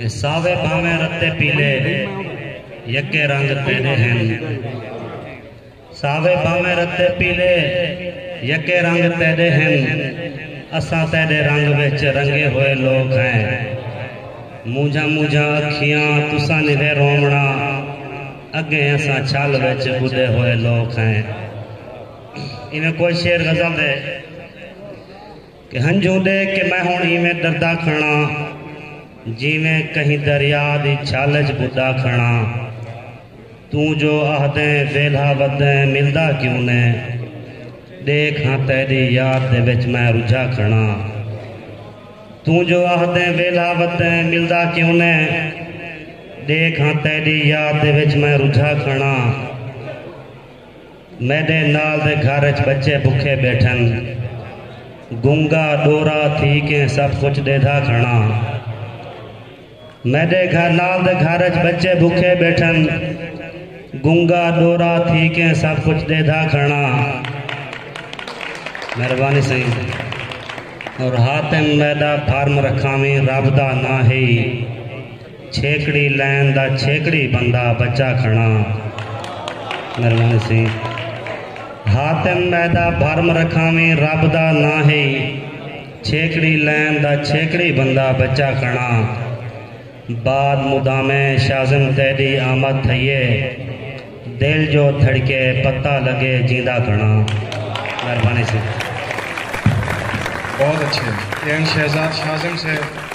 सावे भावे रत्ते पीले यके रंग तेरे हैं। सावे भावे रत्ते पीले यके रंग तेरे हैं। असा तेरे रंग विच रंगे हुए लोग हैं। मूझा मूझा अखियां तुसा निरे रोमना, अगे असा छल विच बुदे हुए लोग हैं। इवें कोई शेर गजल दे कि हंजू दे के मैं हुण इवें डरदा खड़ा, जिवें कहीं दरिया दी छल च बुदा खड़ा। तू जो आहदे वेला वदे मिलदा क्यों ने, देख हाँ तेरी याद दे विच मैं रुझा खड़ा। तू जो आहदे वेला वदे मिलदा क्यों ने, देख हाँ तेरी याद दे विच मैं रुझा खड़ा। मेरे नाल दे घर च बच्चे भुखे बैठन, गुंगा डोरा थी के सब कुछ देदा खड़ा। मेरे घर नाल दे घर च बच्चे भुखे बैठन, गुंगा डोरा थी के सब कुछ देदा खड़ा। मेहरबानी सही। और हाथ मैदा फार्म रखावी रब दा ना ही, छेकड़ी लैन दा छेकड़ी बंदा बच्चा खड़ा। मेहरबानी सही। हाथ मैदा फार्म रखावी रब दा ना ही, छेकड़ी लैन दा छेकड़ी बंदा बच्चा खड़ा। बाद मुदामे शाज़म तेरी आमद थइए, दिल जो धड़के पता लगे जिंदा खड़ा। मेहरबानी से। बहुत अच्छे। शहजाद शाज़म से